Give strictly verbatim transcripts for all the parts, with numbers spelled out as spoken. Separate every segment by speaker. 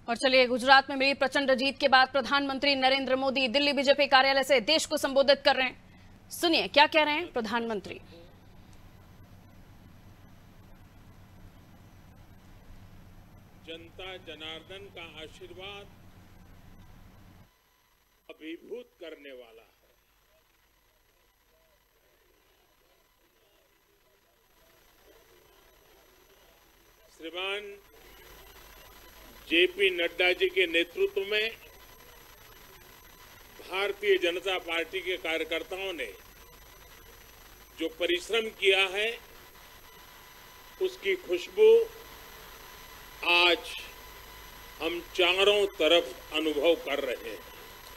Speaker 1: और चलिए, गुजरात में मिली प्रचंड जीत के बाद प्रधानमंत्री नरेंद्र मोदी दिल्ली बीजेपी कार्यालय से देश को संबोधित कर रहे हैं। सुनिए क्या कह रहे हैं प्रधानमंत्री।
Speaker 2: जनता जनार्दन का आशीर्वाद अभिभूत करने वाला है। श्रीमान जेपी नड्डा जी के नेतृत्व में भारतीय जनता पार्टी के कार्यकर्ताओं ने जो परिश्रम किया है, उसकी खुशबू आज हम चारों तरफ अनुभव कर रहे हैं।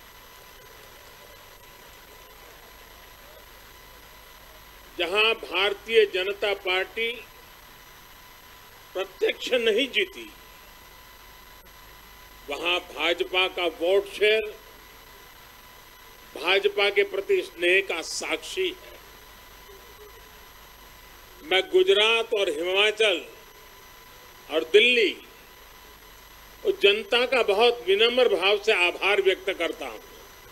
Speaker 2: जहां भारतीय जनता पार्टी प्रत्यक्ष नहीं जीती, वहां भाजपा का वोट शेयर भाजपा के प्रति स्नेह का साक्षी है। मैं गुजरात और हिमाचल और दिल्ली और जनता का बहुत विनम्र भाव से आभार व्यक्त करता हूं।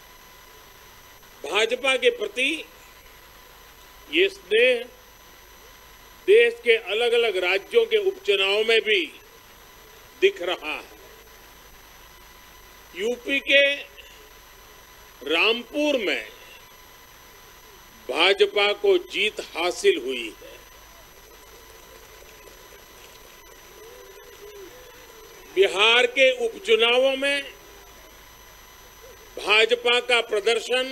Speaker 2: भाजपा के प्रति ये स्नेह देश के अलग अलग राज्यों के उपचुनाव में भी दिख रहा है। यूपी के रामपुर में भाजपा को जीत हासिल हुई है। बिहार के उपचुनावों में भाजपा का प्रदर्शन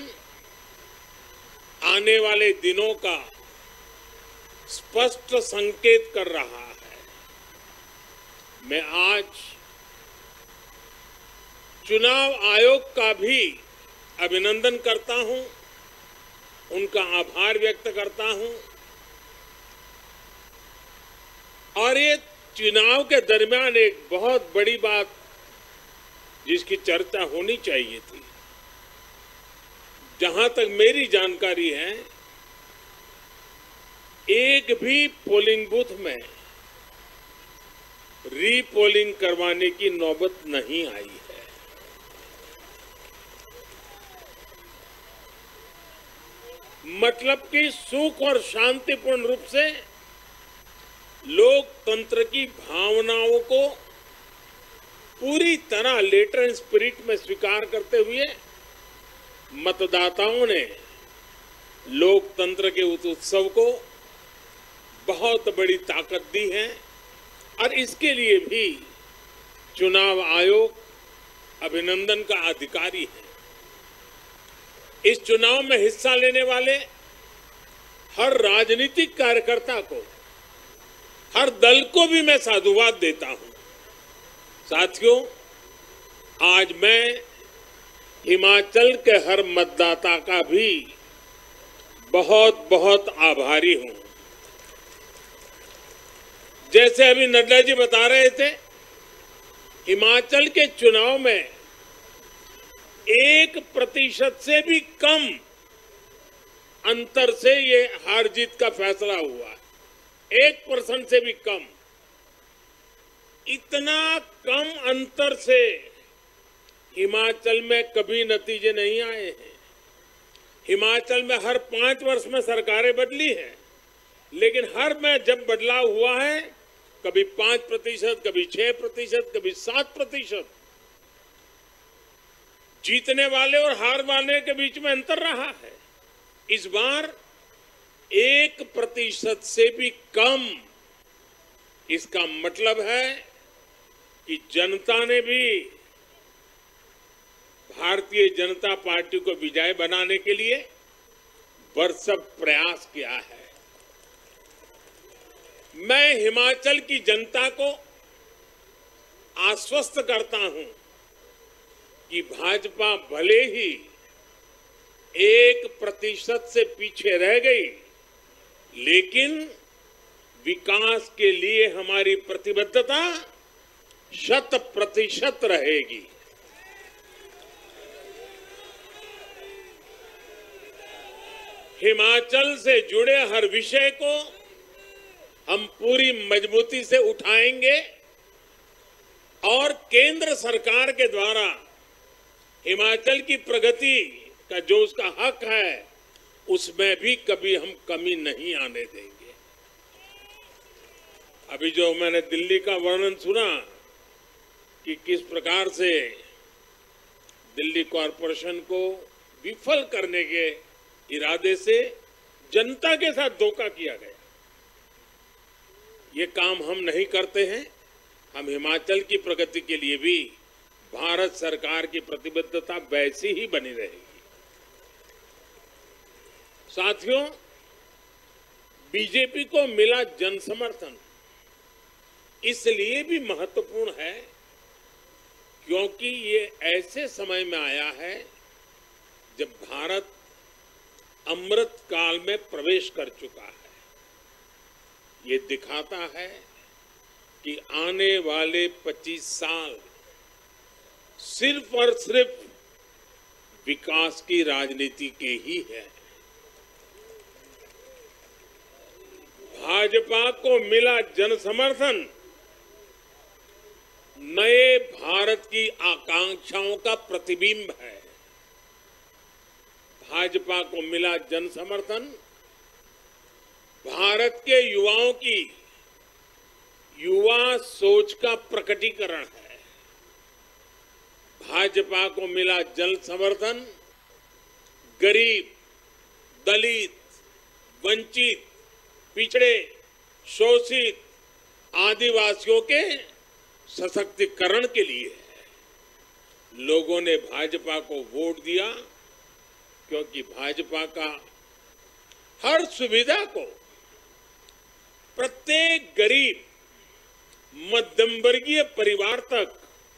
Speaker 2: आने वाले दिनों का स्पष्ट संकेत कर रहा है। मैं आज चुनाव आयोग का भी अभिनंदन करता हूं, उनका आभार व्यक्त करता हूं। और ये चुनाव के दरमियान एक बहुत बड़ी बात जिसकी चर्चा होनी चाहिए थी, जहां तक मेरी जानकारी है, एक भी पोलिंग बूथ में रीपोलिंग करवाने की नौबत नहीं आई है। मतलब कि सुख और शांतिपूर्ण रूप से लोकतंत्र की भावनाओं को पूरी तरह लेटर एंड स्पिरिट में स्वीकार करते हुए मतदाताओं ने लोकतंत्र के उस उत्सव को बहुत बड़ी ताकत दी है। और इसके लिए भी चुनाव आयोग अभिनंदन का अधिकारी है। इस चुनाव में हिस्सा लेने वाले हर राजनीतिक कार्यकर्ता को, हर दल को भी मैं साधुवाद देता हूं। साथियों, आज मैं हिमाचल के हर मतदाता का भी बहुत बहुत आभारी हूं। जैसे अभी नड्डा जी बता रहे थे, हिमाचल के चुनाव में एक प्रतिशत से भी कम अंतर से ये हार जीत का फैसला हुआ है। एक परसेंट से भी कम। इतना कम अंतर से हिमाचल में कभी नतीजे नहीं आए हैं। हिमाचल में हर पांच वर्ष में सरकारें बदली हैं, लेकिन हर में जब बदलाव हुआ है, कभी पांच प्रतिशत, कभी छह प्रतिशत, कभी सात प्रतिशत, जीतने वाले और हार वाले के बीच में अंतर रहा है। इस बार एक प्रतिशत से भी कम। इसका मतलब है कि जनता ने भी भारतीय जनता पार्टी को विजय बनाने के लिए भरसक प्रयास किया है। मैं हिमाचल की जनता को आश्वस्त करता हूं कि भाजपा भले ही एक प्रतिशत से पीछे रह गई, लेकिन विकास के लिए हमारी प्रतिबद्धता शत प्रतिशत रहेगी। हिमाचल से जुड़े हर विषय को हम पूरी मजबूती से उठाएंगे और केंद्र सरकार के द्वारा हिमाचल की प्रगति का जो उसका हक है, उसमें भी कभी हम कमी नहीं आने देंगे। अभी जो मैंने दिल्ली का वर्णन सुना कि किस प्रकार से दिल्ली कॉरपोरेशन को विफल करने के इरादे से जनता के साथ धोखा किया गया, ये काम हम नहीं करते हैं। हम हिमाचल की प्रगति के लिए भी भारत सरकार की प्रतिबद्धता वैसी ही बनी रहेगी। साथियों, बीजेपी को मिला जन समर्थन इसलिए भी महत्वपूर्ण है क्योंकि ये ऐसे समय में आया है जब भारत अमृत काल में प्रवेश कर चुका है। ये दिखाता है कि आने वाले पच्चीस साल सिर्फ और सिर्फ विकास की राजनीति के ही है। भाजपा को मिला जन समर्थन नए भारत की आकांक्षाओं का प्रतिबिंब है। भाजपा को मिला जन समर्थन भारत के युवाओं की युवा सोच का प्रकटीकरण है। भाजपा को मिला जन समर्थन गरीब, दलित, वंचित, पिछड़े, शोषित, आदिवासियों के सशक्तिकरण के लिए है। लोगों ने भाजपा को वोट दिया क्योंकि भाजपा का हर सुविधा को प्रत्येक गरीब, मध्यम वर्गीय परिवार तक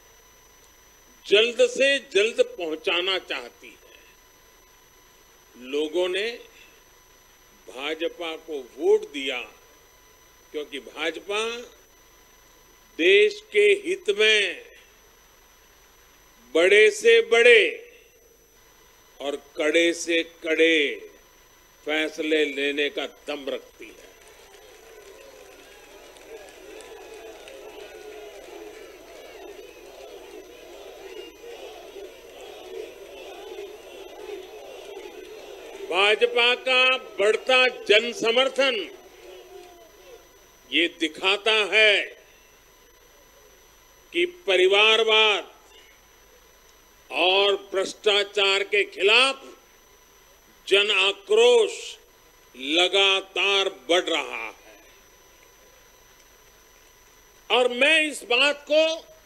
Speaker 2: जल्द से जल्द पहुंचाना चाहती है। लोगों ने भाजपा को वोट दिया क्योंकि भाजपा देश के हित में बड़े से बड़े और कड़े से कड़े फैसले लेने का दम रखती है। भाजपा का बढ़ता जन समर्थन ये दिखाता है कि परिवारवाद और भ्रष्टाचार के खिलाफ जन आक्रोश लगातार बढ़ रहा है। और मैं इस बात को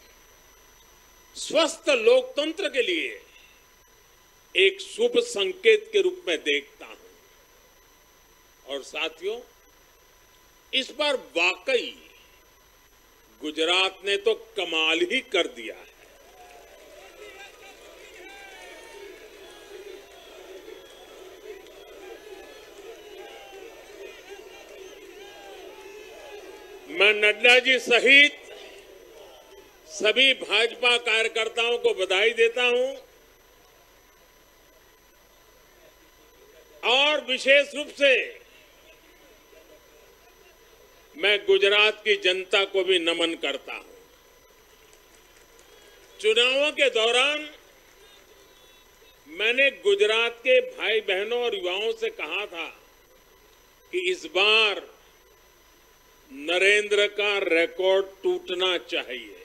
Speaker 2: स्वस्थ लोकतंत्र के लिए एक शुभ संकेत के रूप में देखता हूं। और साथियों, इस बार वाकई गुजरात ने तो कमाल ही कर दिया है। मैं नड्डा जी सहित सभी भाजपा कार्यकर्ताओं को बधाई देता हूं और विशेष रूप से मैं गुजरात की जनता को भी नमन करता हूं। चुनावों के दौरान मैंने गुजरात के भाई बहनों और युवाओं से कहा था कि इस बार नरेंद्र का रिकॉर्ड टूटना चाहिए।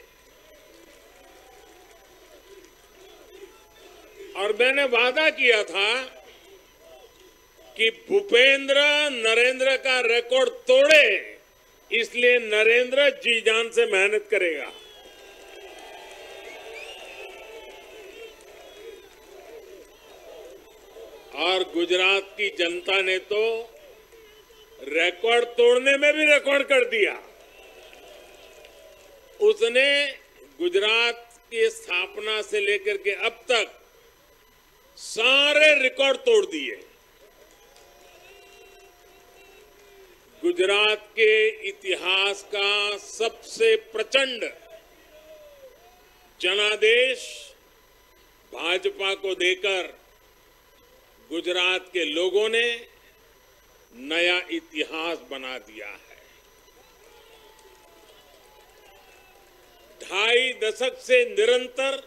Speaker 2: और मैंने वादा किया था कि भूपेंद्र नरेंद्र का रिकॉर्ड तोड़े, इसलिए नरेंद्र जी जान से मेहनत करेगा। और गुजरात की जनता ने तो रिकॉर्ड तोड़ने में भी रिकॉर्ड कर दिया। उसने गुजरात की स्थापना से लेकर के अब तक सारे रिकॉर्ड तोड़ दिए। गुजरात के इतिहास का सबसे प्रचंड जनादेश भाजपा को देकर गुजरात के लोगों ने नया इतिहास बना दिया है। ढाई दशक से निरंतर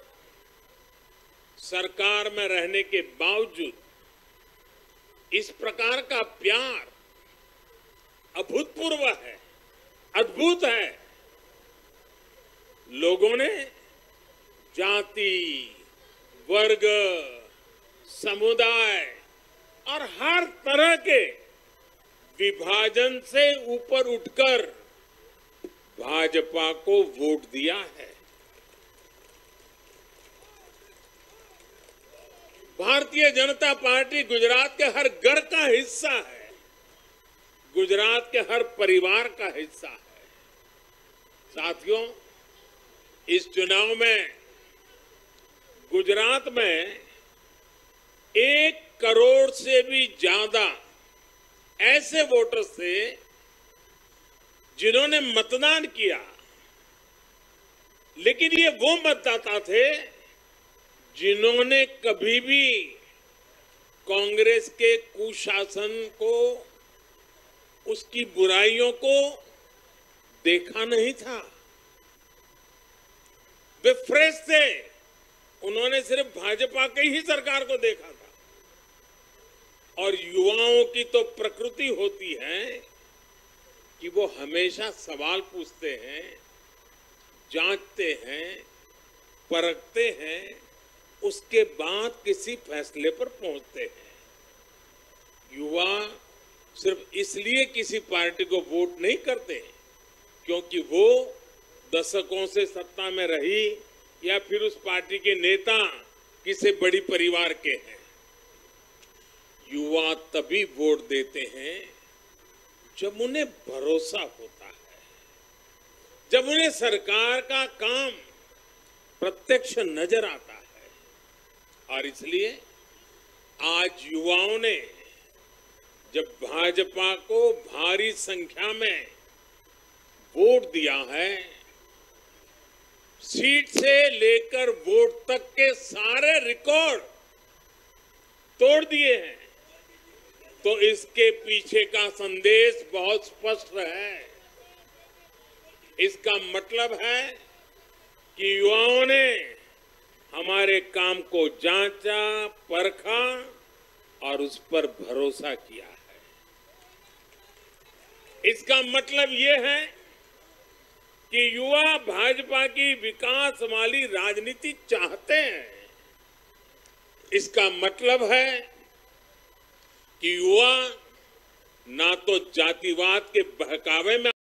Speaker 2: सरकार में रहने के बावजूद इस प्रकार का प्यार अभूतपूर्व है, अद्भुत है। लोगों ने जाति, वर्ग, समुदाय और हर तरह के विभाजन से ऊपर उठकर भाजपा को वोट दिया है। भारतीय जनता पार्टी गुजरात के हर घर का हिस्सा है, गुजरात के हर परिवार का हिस्सा है। साथियों, इस चुनाव में गुजरात में एक करोड़ से भी ज्यादा ऐसे वोटर्स थे जिन्होंने मतदान किया, लेकिन ये वो मतदाता थे जिन्होंने कभी भी कांग्रेस के कुशासन को, उसकी बुराइयों को देखा नहीं था। वे फ्रेश थे, उन्होंने सिर्फ भाजपा की ही सरकार को देखा था। और युवाओं की तो प्रकृति होती है कि वो हमेशा सवाल पूछते हैं, जांचते हैं, परखते हैं, उसके बाद किसी फैसले पर पहुंचते हैं। युवा सिर्फ इसलिए किसी पार्टी को वोट नहीं करते क्योंकि वो दशकों से सत्ता में रही या फिर उस पार्टी के नेता किसी बड़ी परिवार के हैं। युवा तभी वोट देते हैं जब उन्हें भरोसा होता है, जब उन्हें सरकार का काम प्रत्यक्ष नजर आता है। और इसलिए आज युवाओं ने जब भाजपा को भारी संख्या में वोट दिया है, सीट से लेकर वोट तक के सारे रिकॉर्ड तोड़ दिए हैं, तो इसके पीछे का संदेश बहुत स्पष्ट है। इसका मतलब है कि युवाओं ने हमारे काम को जांचा, परखा और उस पर भरोसा किया है। इसका मतलब ये है कि युवा भाजपा की विकास वाली राजनीति चाहते हैं। इसका मतलब है कि युवा ना तो जातिवाद के बहकावे में